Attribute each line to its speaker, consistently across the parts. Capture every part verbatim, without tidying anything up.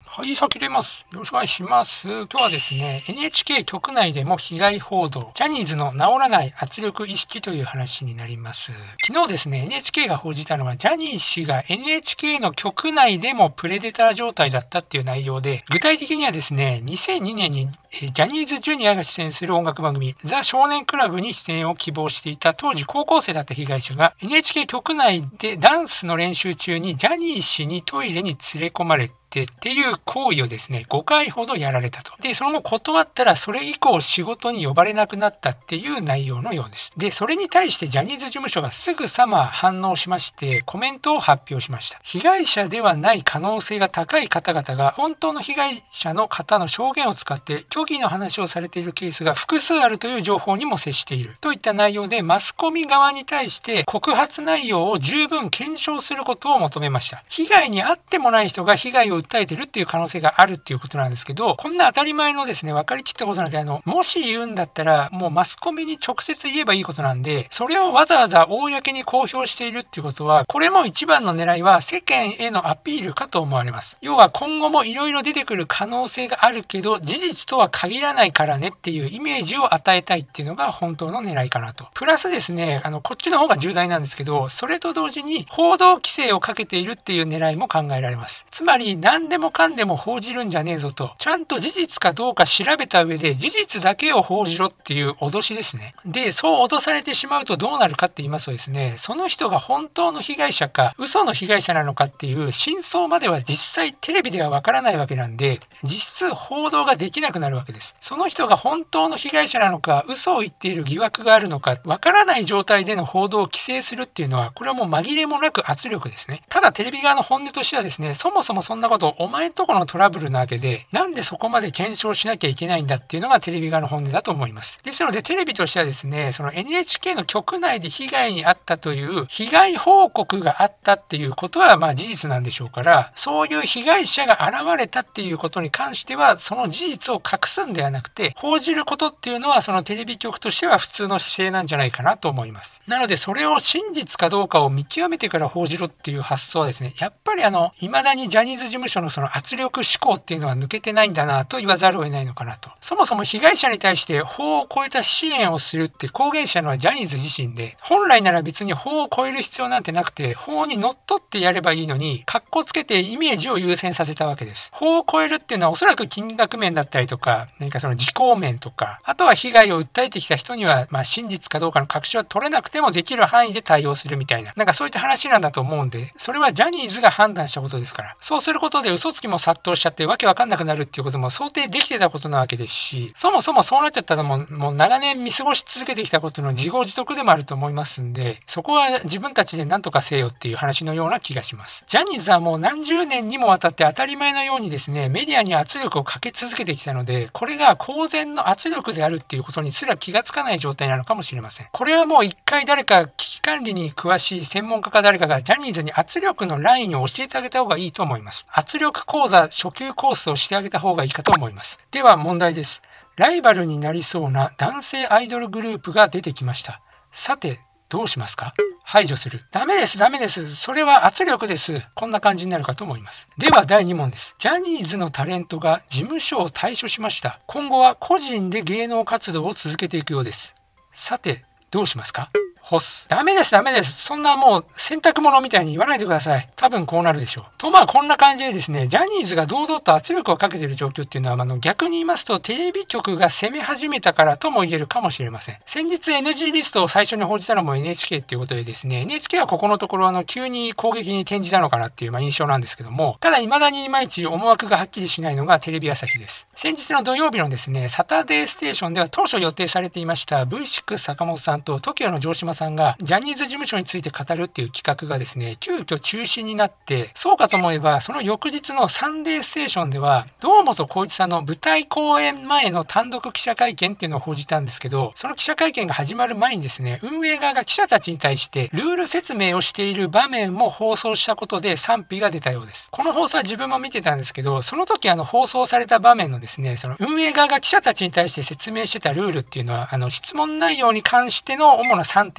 Speaker 1: はい、さき出ます。よろしくお願いします。今日はですね、エヌエイチケー 局内でも被害報道、ジャニーズの治らない圧力意識という話になります。昨日ですね、エヌエイチケー が報じたのは、ジャニー氏が エヌエイチケー の局内でもプレデター状態だったっていう内容で、具体的にはですね、にせんにねんにジャニーズジュニアが出演する音楽番組、ザ少年クラブに出演を希望していた当時高校生だった被害者が、エヌエイチケー 局内でダンスの練習中にジャニー氏にトイレに連れ込まれて、っていう行為をですね、ごかいほどやられたと。で、その後断ったらそれ以降仕事に呼ばれなくなったっていう内容のようです。で、それに対してジャニーズ事務所がすぐさま反応しましてコメントを発表しました。被害者ではない可能性が高い方々が本当の被害者の方の証言を使って虚偽の話をされているケースが複数あるという情報にも接しているといった内容で、マスコミ側に対して告発内容を十分検証することを求めました。被害に遭ってもない人が被害を訴えてるっていう可能性があるっていうことなんですけど、こんな当たり前のですね、分かりきったことなんで、あの、もし言うんだったら、もうマスコミに直接言えばいいことなんで、それをわざわざ公に公表しているっていうことは、これも一番の狙いは世間へのアピールかと思われます。要は今後もいろいろ出てくる可能性があるけど、事実とは限らないからねっていうイメージを与えたいっていうのが本当の狙いかなと。プラスですね、あの、こっちの方が重大なんですけど、それと同時に報道規制をかけているっていう狙いも考えられます。つまり、何でもかんでも報じるんじゃねえぞと、ちゃんと事実かどうか調べた上で事実だけを報じろっていう脅しですね。で、そう脅されてしまうとどうなるかって言いますとですね、その人が本当の被害者か嘘の被害者なのかっていう真相までは実際テレビではわからないわけなんで、実質報道ができなくなるわけです。その人が本当の被害者なのか嘘を言っている疑惑があるのかわからない状態での報道を規制するっていうのは、これはもう紛れもなく圧力ですね。ただテレビ側の本音としてはですね、そもそもそんなことお前んとこのトラブルなわけで、なんでそこまで検証しなきゃいけないんだっていうのがテレビ側の本音だと思います。ですのでテレビとしてはですね、その エヌエイチケー の局内で被害に遭ったという被害報告があったっていうことはまあ事実なんでしょうから、そういう被害者が現れたっていうことに関してはその事実を隠すんではなくて、報じることっていうのはそのテレビ局としては普通の姿勢なんじゃないかなと思います。なのでそれを真実かどうかを見極めてから報じろっていう発想はですね、やっぱりあの未だにジャニーズ事務所のその圧力思考っていうのは抜けてないんだなと言わざるを得ないのかなと。そもそも被害者に対して法を超えた支援をするって公言したのはジャニーズ自身で、本来なら別に法を超える必要なんてなくて、法にのっとってやればいいのに、カッコつけてイメージを優先させたわけです。法を超えるっていうのはおそらく金額面だったりとか、何かその時効面とか、あとは被害を訴えてきた人には、まあ真実かどうかの確証は取れなくてもできる範囲で対応するみたいな、なんかそういった話なんだと思うんで、それはジャニーズが判断したことですから、そうすることで嘘つきも殺到しちゃってわけわかんなくなるっていうことも想定できてたことなわけですし、そもそもそうなっちゃったのももう長年見過ごし続けてきたことの自業自得でもあると思いますんで、そこは自分たちで何とかせよっていう話のような気がします。ジャニーズはもう何十年にもわたって当たり前のようにですね、メディアに圧力をかけ続けてきたので、これが公然の圧力であるっていうことにすら気がつかない状態なのかもしれません。これはもう一回誰か危機管理に詳しい専門家か誰かがジャニーズに圧力のラインを教えてあげた方がいいと思います。圧力講座初級コースをしてあげた方がいいかと思います。では問題です。ライバルになりそうな男性アイドルグループが出てきました。さてどうしますか？排除する。ダメです、ダメです。それは圧力です。こんな感じになるかと思います。ではだいに問です。ジャニーズのタレントが事務所を退所しました。今後は個人で芸能活動を続けていくようです。さてどうしますか？干す。ダメです、ダメです。そんなもう洗濯物みたいに言わないでください。多分こうなるでしょう。とまあこんな感じでですね、ジャニーズが堂々と圧力をかけている状況っていうのは、あの逆に言いますとテレビ局が攻め始めたからとも言えるかもしれません。先日 エヌジー リストを最初に報じたのも エヌエイチケー っていうことでですね、エヌエイチケー はここのところあの急に攻撃に転じたのかなっていうまあ印象なんですけども、ただ未だにいまいち思惑がはっきりしないのがテレビ朝日です。先日の土曜日のですね、サタデーステーションでは当初予定されていました ブイシックス 坂本さんと トキオ の城島さんがジャニーズ事務所について語るっていう企画がですね、急遽中止になって、そうかと思えばその翌日のサンデーステーションでは堂本光一さんの舞台公演前の単独記者会見っていうのを報じたんですけど、その記者会見が始まる前にですね、運営側が記者たちに対してルール説明をしている場面も放送したことで賛否が出たようです。この放送は自分も見てたんですけど、その時あの放送された場面のですね、その運営側が記者たちに対して説明してたルールっていうのは、あの質問内容に関しての主なさんてん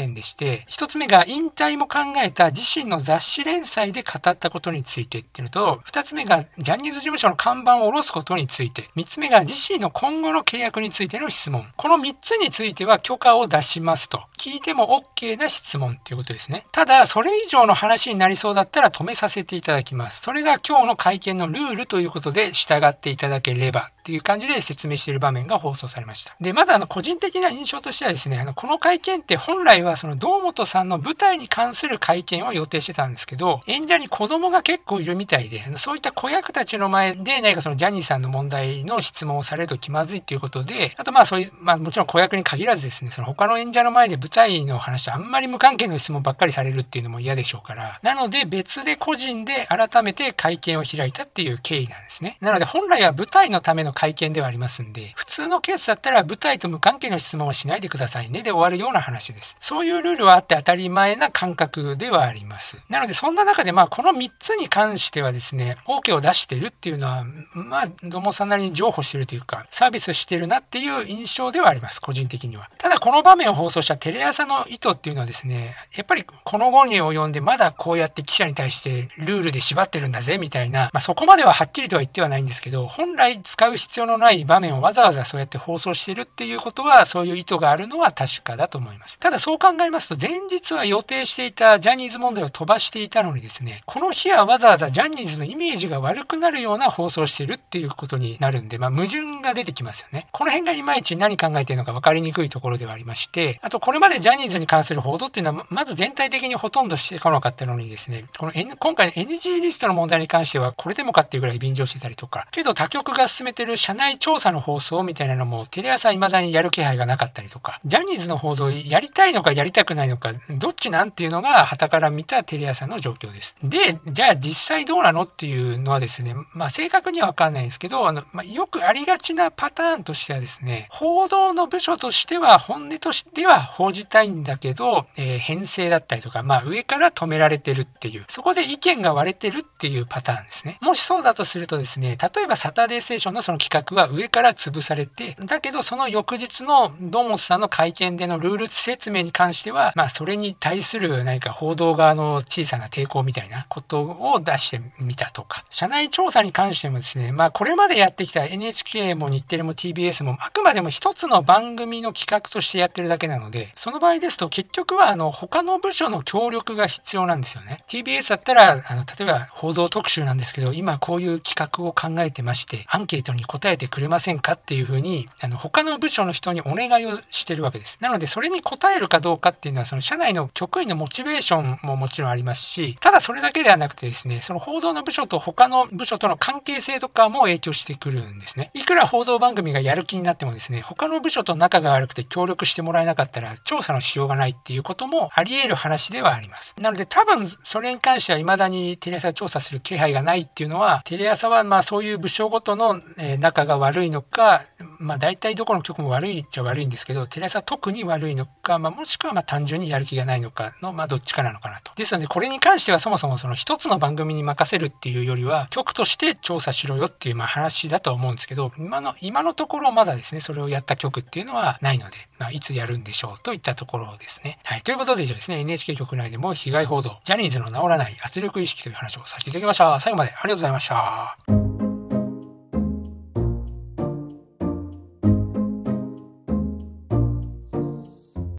Speaker 1: 点でして、ひとつめが引退も考えた自身の雑誌連載で語ったことについてっていうのと、ふたつめがジャニーズ事務所の看板を下ろすことについて、みっつめが自身の今後の契約についての質問。このみっつについては許可を出しますと。聞いても OK な質問っていうことですね。ただ、それ以上の話になりそうだったら止めさせていただきます。それが今日の会見のルールということで従っていただければっていう感じで説明している場面が放送されました。で、まずあの個人的な印象としてはですね、あのこの会見って本来はその堂本さんの舞台に関する会見を予定してたんですけど、演者に子供が結構いるみたいで、そういった子役たちの前で何かそのジャニーさんの問題の質問をされると気まずいっていうことで、あとまあそういう、まあもちろん子役に限らずですね、その他の演者の前で舞台の話とあんまり無関係の質問ばっかりされるっていうのも嫌でしょうから、なので別で個人で改めて会見を開いたっていう経緯なんですね。なので本来は舞台のための会見ではありますんで、普通のケースだったら舞台と無関係の質問をしないでくださいねで終わるような話です。そういうルールはあって当たり前な感覚ではあります。なのでそんな中でまあこのみっつに関してはですね、OK を出しているっていうのは、まあどもさんなりに譲歩してるというか、サービスしてるなっていう印象ではあります、個人的には。ただこの場面を放送したテレ朝の意図っていうのはですね、やっぱりこの後に及んでまだこうやって記者に対してルールで縛ってるんだぜみたいな、まあそこまでははっきりとは言ってはないんですけど、本来使う必要のない場面をわざわざそうやって放送してるっていうことは、そういう意図があるのは確かだと思います。ただそう考えますと、前日は予定していたジャニーズ問題を飛ばしていたのにですね、この日はわざわざジャニーズのイメージが悪くなるような放送をしてるっていうことになるんで、まあ矛盾が出てきますよね。この辺がいまいち何考えているのか分かりにくいところではありまして、あとこれまでジャニーズに関する報道っていうのは、まず全体的にほとんどしてこなかったのにですね、この、N、今回の エヌジー リストの問題に関してはこれでもかっていうぐらい便乗してたりとか、けど他局が進めてる社内調査の放送みたいなのもテレ朝未だにやる気配がなかったりとか、ジャニーズの報道やりたいのかやりたくないのかどっちなんっていうのが傍から見たテレ朝の状況です。で、じゃあ実際どうなのっていうのはですね、まあ正確にはわかんないんですけど、あの、まあ、よくありがちなパターンとしてはですね、報道の部署としては本音としては報じたいんだけど、えー、編成だったりとか、まあ上から止められてるっていう、そこで意見が割れてるっていうパターンですね。もしそうだとするとですね、例えばサタデーステーションのその企画は上から潰されて、だけどその翌日の堂本さんの会見でのルール説明に関しては、まあそれに対する何か報道側の小さな抵抗みたいなことを出してみたとか、社内調査に関してもですね、まあこれまでやってきた エヌエイチケー も日テレも ティービーエス もあくまでも一つの番組の企画としてやってるだけなので、その場合ですと結局はあの他の部署の協力が必要なんですよね。ティービーエス だったらあの例えば報道特集なんですけど、今こういう企画を考えてましてアンケートに答えてくれませんかっていうふうにあの他の部署の人にお願いをしてるわけです。なのでそれに答えるかどうかっていうのはその社内の局員のモチベーションももちろんありますし、ただそれだけではなくてですね、その報道の部署と他の部署との関係性とかも影響してくるんですね。いくら報道番組がやる気になってもですね、他の部署と仲が悪くて協力してもらえなかったら調査のしようがないっていうこともあり得る話ではあります。なので多分それに関しては未だにテレ朝が調査する気配がないっていうのは、テレ朝はまあそういう部署ごとの仲が悪いのか、まあ大体どこの局も悪いっちゃ悪いんですけど、テレ朝は特に悪いのか、まあ、もしくはまあ単純にやる気がないのかのまあどっちかなのかなと。ですのでこれに関してはそもそもその一つの番組に任せるっていうよりは局として調査しろよっていうまあ話だと思うんですけど、今の今のところまだですねそれをやった局っていうのはないので、まあ、いつやるんでしょうといったところですね。はい、ということで以上ですね、 エヌエイチケー 局内でも被害報道、ジャニーズの治らない圧力意識という話をさせていただきました。最後までありがとうございました。